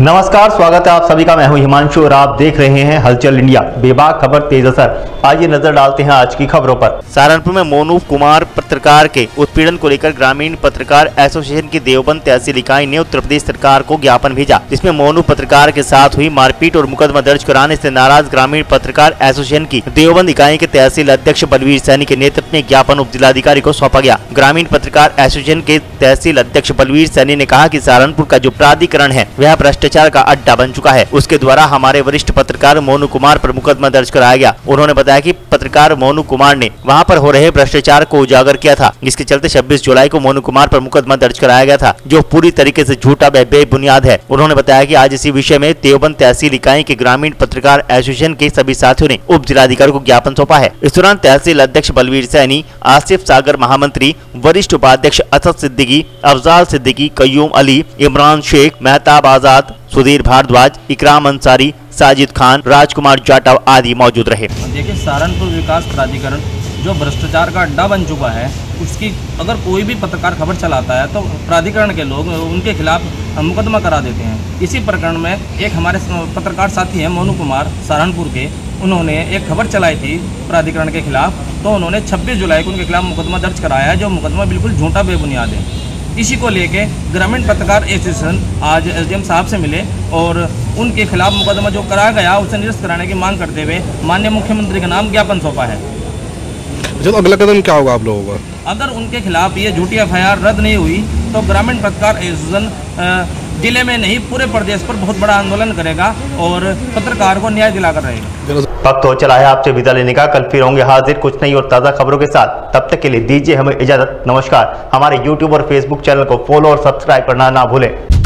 नमस्कार, स्वागत है आप सभी का। मैं हूं हिमांशु और आप देख रहे हैं हलचल इंडिया। बेबाक खबर तेज असर। आइए नजर डालते हैं आज की खबरों पर। सहारनपुर में मोनू कुमार पत्रकार के उत्पीड़न को लेकर ग्रामीण पत्रकार एसोसिएशन की देवबंद तहसील इकाई ने उत्तर प्रदेश सरकार को ज्ञापन भेजा, जिसमें मोनू पत्रकार के साथ हुई मारपीट और मुकदमा दर्ज कराने से नाराज ग्रामीण पत्रकार एसोसिएशन की देवबंद इकाई के तहसील अध्यक्ष बलवीर सैनी के नेतृत्व में ज्ञापन उप जिलाधिकारी को सौंपा गया। ग्रामीण पत्रकार एसोसिएशन के तहसील अध्यक्ष बलवीर सैनी ने कहा कि सहारनपुर का जो प्राधिकरण है वह भ्रष्टाचार का अड्डा बन चुका है। उसके द्वारा हमारे वरिष्ठ पत्रकार मोनू कुमार पर मुकदमा दर्ज कराया गया। उन्होंने बताया कि पत्रकार मोनू कुमार ने वहां पर हो रहे भ्रष्टाचार को उजागर किया था, जिसके चलते 26 जुलाई को मोनू कुमार पर मुकदमा दर्ज कराया गया था, जो पूरी तरीके से झूठा व बेबुनियाद है। उन्होंने बताया कि आज इसी विषय में देवबंद तहसील इकाई के ग्रामीण पत्रकार एसोसिएशन के सभी साथियों ने उप जिलाधिकारी को ज्ञापन सौंपा है। इस दौरान तहसील अध्यक्ष बलवीर सैनी, आसिफ सागर महामंत्री, वरिष्ठ उपाध्यक्ष असद सिद्दीकी, अफजाल सिद्दीकी, कयूम अली, इमरान शेख, मेहताब आजाद, सुधीर भारद्वाज, इकराम अंसारी, साजिद खान, राजकुमार जाटव आदि मौजूद रहे। देखिए, सहारनपुर विकास प्राधिकरण जो भ्रष्टाचार का अड्डा बन चुका है, उसकी अगर कोई भी पत्रकार खबर चलाता है तो प्राधिकरण के लोग उनके खिलाफ मुकदमा करा देते हैं। इसी प्रकरण में एक हमारे पत्रकार साथी हैं मोनू कुमार सहारनपुर के, उन्होंने एक खबर चलाई थी प्राधिकरण के खिलाफ, तो उन्होंने 26 जुलाई को उनके खिलाफ मुकदमा दर्ज कराया है, जो मुकदमा बिल्कुल झूठा बेबुनियाद है। इसी को लेके ग्रामीण पत्रकार एसोसिएशन आज एसडीएम साहब से मिले और उनके खिलाफ मुकदमा जो कराया गया उसे निरस्त कराने की मांग करते हुए माननीय मुख्यमंत्री के नाम ज्ञापन सौंपा है। जो अगला कदम क्या होगा आप लोगों का? अगर उनके खिलाफ ये झूठी एफआईआर रद्द नहीं हुई तो ग्रामीण पत्रकार एसोसिएशन जिले में नहीं पूरे प्रदेश पर बहुत बड़ा आंदोलन करेगा और पत्रकार को न्याय दिलाकर रहेगा। वक्त हो चला है आपसे विदा लेने का। कल फिर होंगे हाजिर कुछ नई और ताज़ा खबरों के साथ। तब तक के लिए दीजिए हमें इजाजत। नमस्कार। हमारे YouTube और Facebook चैनल को फॉलो और सब्सक्राइब करना ना भूलें।